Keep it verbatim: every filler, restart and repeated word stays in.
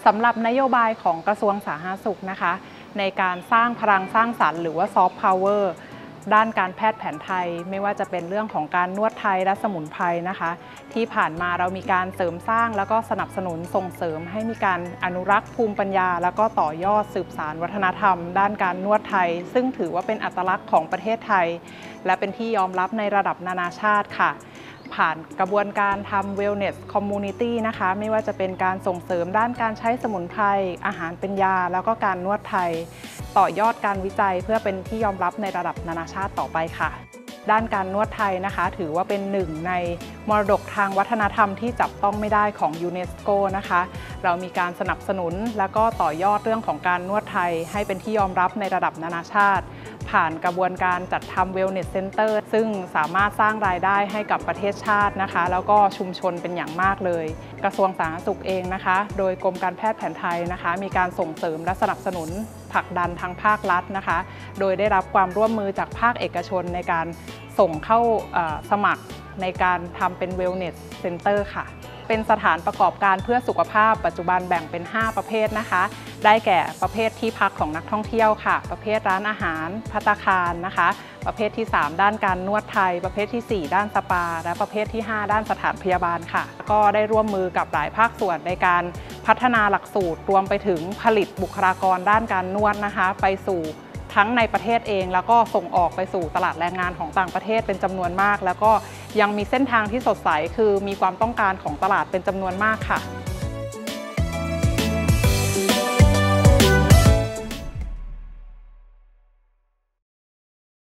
สำหรับนโยบายของกระทรวงสาธารณสุขนะคะในการสร้างพลังสร้างสรรค์หรือว่าซอฟต์พาวเวอร์ด้านการแพทย์แผนไทยไม่ว่าจะเป็นเรื่องของการนวดไทยและสมุนไพรนะคะที่ผ่านมาเรามีการเสริมสร้างแล้วก็สนับสนุนส่งเสริมให้มีการอนุรักษ์ภูมิปัญญาแล้วก็ต่อยอดสืบสานวัฒนธรรมด้านการนวดไทยซึ่งถือว่าเป็นอัตลักษณ์ของประเทศไทยและเป็นที่ยอมรับในระดับนานาชาติค่ะผ่านกระบวนการทำ Wellness Community นะคะไม่ว่าจะเป็นการส่งเสริมด้านการใช้สมุนไพรอาหารเป็นยาแล้วก็การนวดไทยต่อยอดการวิจัยเพื่อเป็นที่ยอมรับในระดับนานาชาติต่อไปค่ะด้านการนวดไทยนะคะถือว่าเป็นหนึ่งในมรดกทางวัฒนธรรมที่จับต้องไม่ได้ของยูเนสโกนะคะเรามีการสนับสนุนและก็ต่อยอดเรื่องของการนวดไทยให้เป็นที่ยอมรับในระดับนานาชาติผ่านกระบวนการจัดทำ Wellness Center ซึ่งสามารถสร้างรายได้ให้กับประเทศชาตินะคะแล้วก็ชุมชนเป็นอย่างมากเลยกระทรวงสาธารณสุขเองนะคะโดยกรมการแพทย์แผนไทยนะคะมีการส่งเสริมและสนับสนุนผลักดันทางภาครัฐนะคะโดยได้รับความร่วมมือจากภาคเอกชนในการส่งเข้าสมัครในการทำเป็น Wellness Center ค่ะเป็นสถานประกอบการเพื่อสุขภาพปัจจุบันแบ่งเป็นห้าประเภทนะคะได้แก่ประเภทที่พักของนักท่องเที่ยวค่ะประเภทร้านอาหารภัตตาคารนะคะประเภทที่สามด้านการนวดไทยประเภทที่สี่ด้านสปาและประเภทที่ห้าด้านสถานพยาบาลค่ะก็ได้ร่วมมือกับหลายภาคส่วนในการพัฒนาหลักสูตรรวมไปถึงผลิตบุคลากรด้านการนวดนะคะไปสู่ทั้งในประเทศเองแล้วก็ส่งออกไปสู่ตลาดแรงงานของต่างประเทศเป็นจำนวนมากแล้วก็ยังมีเส้นทางที่สดใสคือมีความต้องการของตลาดเป็นจำนวนมากค่ะ